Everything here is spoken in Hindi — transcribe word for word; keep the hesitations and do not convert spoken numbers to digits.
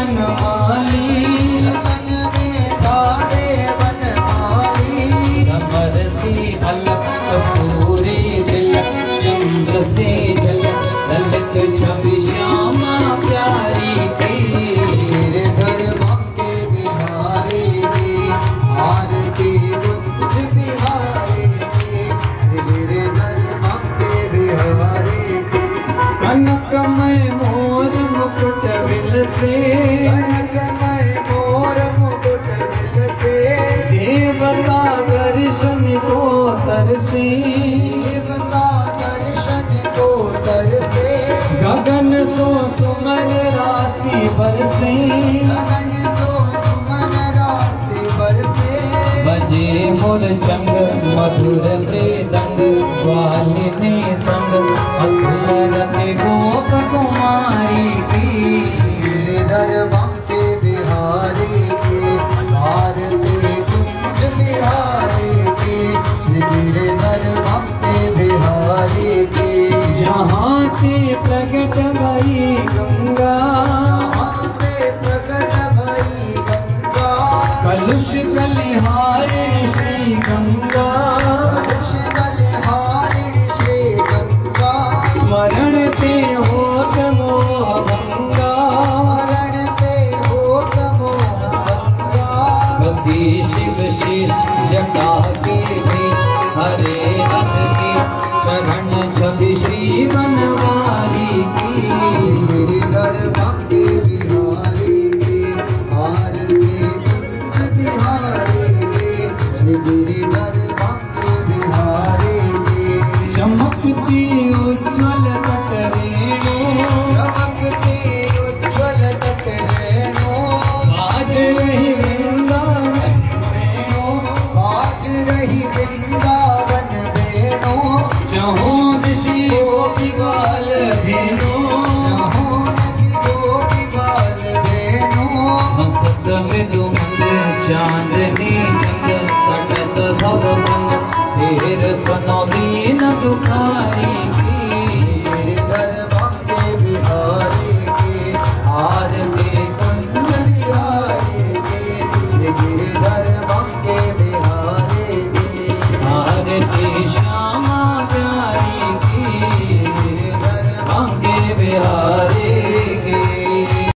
बनमाली, कमर से अलग कस्तूरी तिलक, चंद्र से झलक ललित छवि श्यामा प्यारी की। गिरधर बांके बिहारी की, आरती कुंज बिहारी की। गिरधर बांके बिहारी की। कनकमय मोर मुकुट विल से, कनकमय मोर मुकुट विल से। देवता दर्शन को तरसे, देवता दर्शन को तरसे। गगन सो सुमन राशि बरसे, गगन सो सुमन राशि बरसे। बजे मोर चंग मधुर मृदंग, ग्वालिनी संग अखिल रति गोप कुमारी की। गिरधर बांके बिहारी की, आरती कुंज बिहारी की। गिरधर बांके बिहारी की। जहाँ से प्रकट भई गंगा, जहाँ से प्रकट भई गंगा। कलुष कलिहारिणी श्री गंगा, कलुष कलिहारिणी श्री गंगा। स्मरण ते होत मोह गंगा, स्मरण ते होत मोह गंगा। बसी शिव शीश जटा के बीच, हरे रथ की चरण छवि श्री बनवारी की। गिरधर बांके बिहारी की, आरती कुंज बिहारी की। गिरधर बांके बिहारी की। चमकती उज्ज्वल कटरेणु, चमकती उज्ज्वल कटरेणु। आज रही वृंदावन वेणु, आज रही वृंदावन वेणु। जहों दिशि गोपी ग्वाल धेनु, जहों दिशि गोपी ग्वाल धेनु। हंसत मृदु मंद चांदनी चंद, कटत भव मन हेर सुनो दीन दुखारी की। गिरधर बांके बिहारी की, आरती कुंज बिहारी की। गिरधर बांके बिहारी की। आरती श्यामा प्यारी की। गिरधर बांके बिहारी।